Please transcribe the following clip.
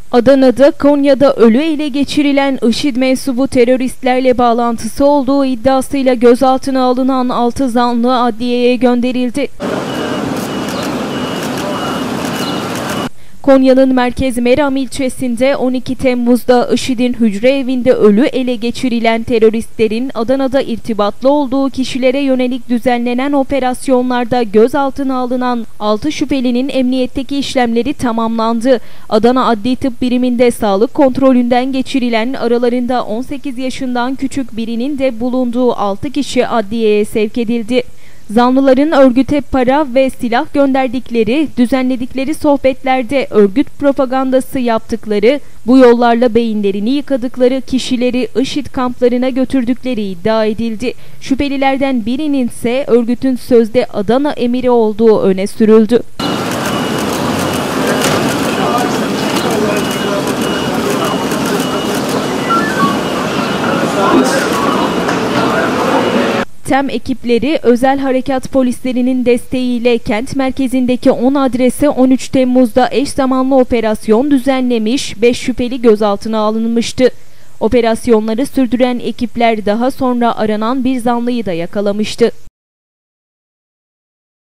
Adana'da, Konya'da ölü ele geçirilen IŞİD mensubu teröristlerle bağlantısı olduğu iddiasıyla gözaltına alınan 6 zanlı adliyeye gönderildi. Konya'nın Merkez Meram ilçesinde 12 Temmuz'da IŞİD'in hücre evinde ölü ele geçirilen teröristlerin Adana'da irtibatlı olduğu kişilere yönelik düzenlenen operasyonlarda gözaltına alınan 6 şüphelinin emniyetteki işlemleri tamamlandı. Adana Adli Tıp Biriminde sağlık kontrolünden geçirilen, aralarında 18 yaşından küçük birinin de bulunduğu 6 kişi adliyeye sevk edildi. Zanlıların örgüte para ve silah gönderdikleri, düzenledikleri sohbetlerde örgüt propagandası yaptıkları, bu yollarla beyinlerini yıkadıkları kişileri IŞİD kamplarına götürdükleri iddia edildi. Şüphelilerden birinin ise örgütün sözde Adana emiri olduğu öne sürüldü. TEM ekipleri özel harekat polislerinin desteğiyle kent merkezindeki 10 adrese 13 Temmuz'da eş zamanlı operasyon düzenlemiş, 5 şüpheli gözaltına alınmıştı. Operasyonları sürdüren ekipler daha sonra aranan bir zanlıyı da yakalamıştı.